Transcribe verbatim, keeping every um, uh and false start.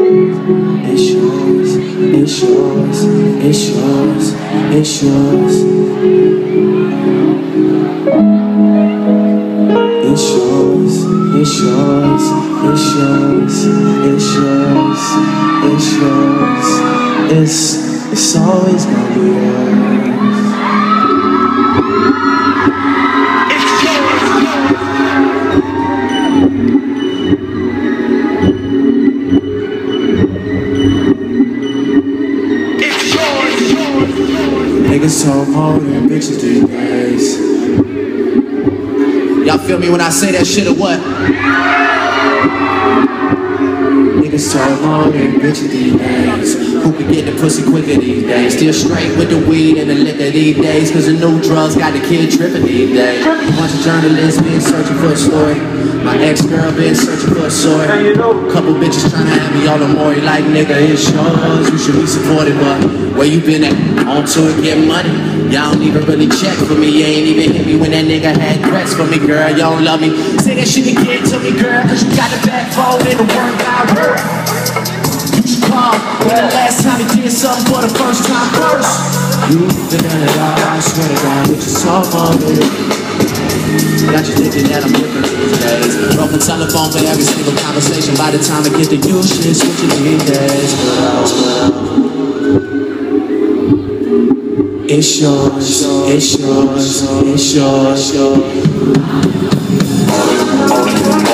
It's yours, it's yours, it's yours, it's yours. It's yours, it's yours, it's yours, it's yours, it's yours. It's, it's always gonna be yours. Niggas talk more than bitches these days. Y'all feel me when I say that shit or what? Niggas talk more than bitches these days. Who can get the pussy quicker these days? Still straight with the weed and the liquor these days, cause the new drugs got the kid tripping these days. A bunch of journalists been searching for a story. My ex-girl been searching for a story. Couple bitches trying to have me all the more. Like, nigga, it's yours, you should be supported, but where you been at? On tour get money. Y'all don't even really check for me. You ain't even hit me when that nigga had threats for me, girl. Y'all don't love me. Say that shit again to me, girl, cause you got the backbone and the work I work. You should call when the last time you did something for the first time first. You done it all, I swear to God, it's just all for me. Got you thinking that I'm different these days. Broke the telephone for every single conversation. By the time I get to you, shit switching these days. It's yours, it's yours, it's yours, it's yours.